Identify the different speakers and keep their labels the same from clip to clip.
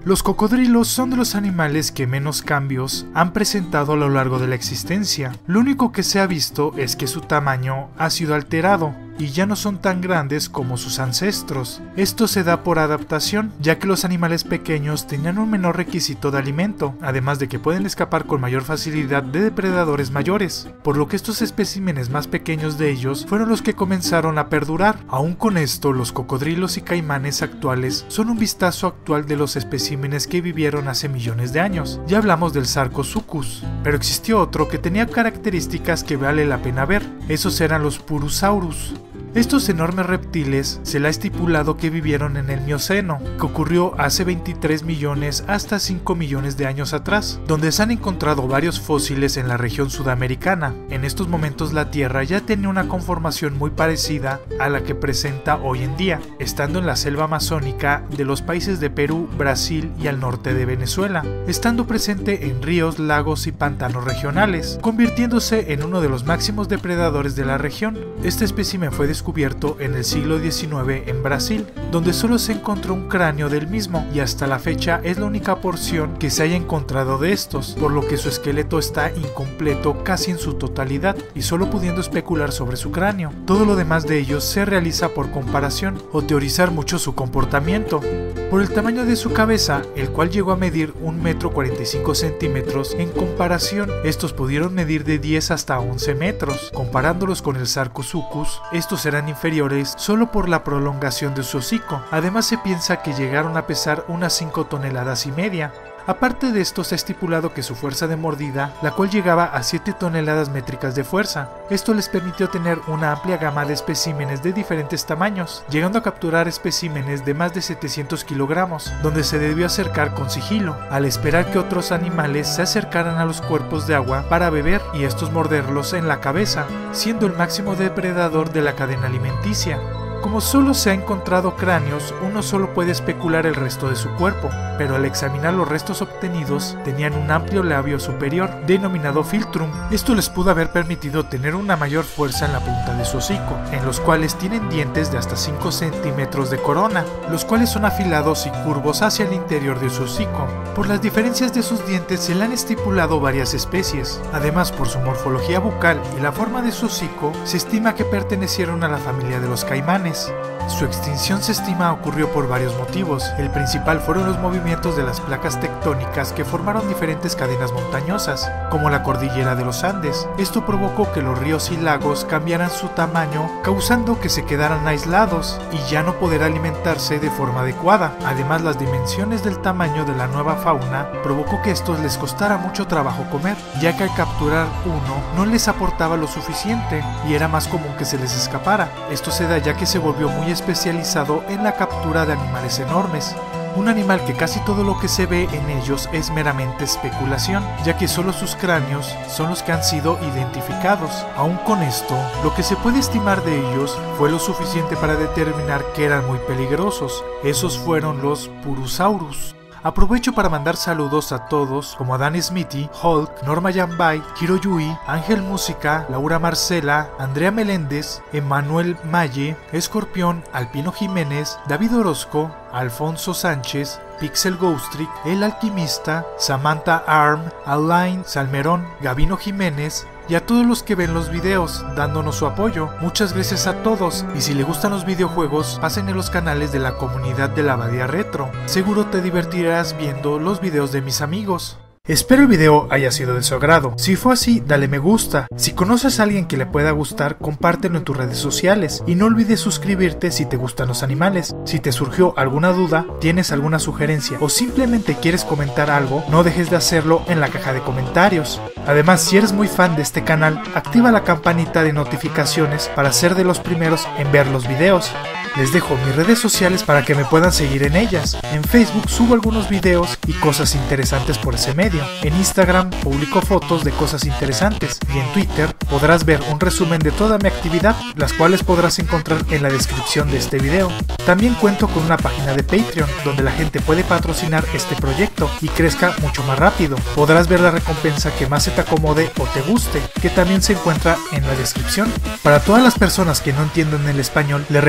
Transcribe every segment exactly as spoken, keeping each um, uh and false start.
Speaker 1: Los cocodrilos son de los animales que menos cambios han presentado a lo largo de la existencia. Lo único que se ha visto es que su tamaño ha sido alterado y ya no son tan grandes como sus ancestros. Esto se da por adaptación, ya que los animales pequeños tenían un menor requisito de alimento, además de que pueden escapar con mayor facilidad de depredadores mayores, por lo que estos especímenes más pequeños de ellos fueron los que comenzaron a perdurar. Aún con esto, los cocodrilos y caimanes actuales son un vistazo actual de los especímenes que vivieron hace millones de años. Ya hablamos del Sarcosuchus, pero existió otro que tenía características que vale la pena ver. Esos eran los Purusaurus. Estos enormes reptiles se le ha estipulado que vivieron en el Mioceno, que ocurrió hace veintitrés millones hasta cinco millones de años atrás, donde se han encontrado varios fósiles en la región sudamericana. En estos momentos la Tierra ya tenía una conformación muy parecida a la que presenta hoy en día, estando en la selva amazónica de los países de Perú, Brasil y al norte de Venezuela, estando presente en ríos, lagos y pantanos regionales, convirtiéndose en uno de los máximos depredadores de la región. Este espécimen fue descubierto en el siglo diecinueve en Brasil, donde solo se encontró un cráneo del mismo, y hasta la fecha es la única porción que se haya encontrado de estos, por lo que su esqueleto está incompleto casi en su totalidad, y solo pudiendo especular sobre su cráneo. Todo lo demás de ellos se realiza por comparación, o teorizar mucho su comportamiento. Por el tamaño de su cabeza, el cual llegó a medir un metro cuarenta y cinco centímetros, en comparación, estos pudieron medir de diez hasta once metros. Comparándolos con el Sarcosuchus, estos eran inferiores solo por la prolongación de su hocico. Además se piensa que llegaron a pesar unas cinco toneladas y media. Aparte de esto, se ha estipulado que su fuerza de mordida, la cual llegaba a siete toneladas métricas de fuerza. Esto les permitió tener una amplia gama de especímenes de diferentes tamaños, llegando a capturar especímenes de más de setecientos kilogramos, donde se debió acercar con sigilo, al esperar que otros animales se acercaran a los cuerpos de agua para beber y estos morderlos en la cabeza, siendo el máximo depredador de la cadena alimenticia. Como solo se ha encontrado cráneos, uno solo puede especular el resto de su cuerpo, pero al examinar los restos obtenidos, tenían un amplio labio superior, denominado filtrum. Esto les pudo haber permitido tener una mayor fuerza en la punta de su hocico, en los cuales tienen dientes de hasta cinco centímetros de corona, los cuales son afilados y curvos hacia el interior de su hocico. Por las diferencias de sus dientes se le han estipulado varias especies. Además, por su morfología bucal y la forma de su hocico, se estima que pertenecieron a la familia de los caimanes. Su extinción se estima ocurrió por varios motivos. El principal fueron los movimientos de las placas tectónicas que formaron diferentes cadenas montañosas, como la cordillera de los Andes. Esto provocó que los ríos y lagos cambiaran su tamaño, causando que se quedaran aislados y ya no poder alimentarse de forma adecuada. Además, las dimensiones del tamaño de la nueva fauna provocó que estos les costara mucho trabajo comer, ya que al capturar uno no les aportaba lo suficiente y era más común que se les escapara. Esto se da ya que se volvió muy especializado en la captura de animales enormes, un animal que casi todo lo que se ve en ellos es meramente especulación, ya que solo sus cráneos son los que han sido identificados. Aún con esto, lo que se puede estimar de ellos fue lo suficiente para determinar que eran muy peligrosos. Esos fueron los Purusaurus. Aprovecho para mandar saludos a todos como a Dan Smithy, Hulk, Norma Yambay, Kiro Yui, Ángel Música, Laura Marcela, Andrea Meléndez, Emanuel Malle, Escorpión, Alpino Jiménez, David Orozco, Alfonso Sánchez, Pixel Ghostrick, El Alquimista, Samantha Arm, Alain Salmerón, Gabino Jiménez, y a todos los que ven los videos dándonos su apoyo. Muchas gracias a todos, y si les gustan los videojuegos, pasen en los canales de la comunidad de la Abadía Retro. Seguro te divertirás viendo los videos de mis amigos. Espero el video haya sido de su agrado. Si fue así, dale me gusta. Si conoces a alguien que le pueda gustar, compártelo en tus redes sociales. Y no olvides suscribirte si te gustan los animales. Si te surgió alguna duda, tienes alguna sugerencia o simplemente quieres comentar algo, no dejes de hacerlo en la caja de comentarios. Además, si eres muy fan de este canal, activa la campanita de notificaciones para ser de los primeros en ver los videos. Les dejo mis redes sociales para que me puedan seguir en ellas. En Facebook subo algunos videos y cosas interesantes por ese medio. En Instagram publico fotos de cosas interesantes. Y en Twitter podrás ver un resumen de toda mi actividad, las cuales podrás encontrar en la descripción de este video. También cuento con una página de Patreon, donde la gente puede patrocinar este proyecto y crezca mucho más rápido. Podrás ver la recompensa que más se te acomode o te guste, que también se encuentra en la descripción. Para todas las personas que no entienden el español, les recuerdo que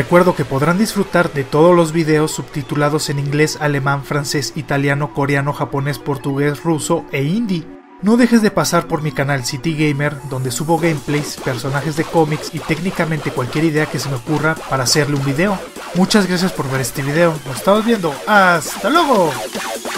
Speaker 1: podrán disfrutar de todos los videos subtitulados en inglés, alemán, francés, italiano, coreano, japonés, portugués, ruso e hindi. No dejes de pasar por mi canal City Gamer, donde subo gameplays, personajes de cómics y técnicamente cualquier idea que se me ocurra para hacerle un video. Muchas gracias por ver este video, nos estamos viendo, ¡hasta luego!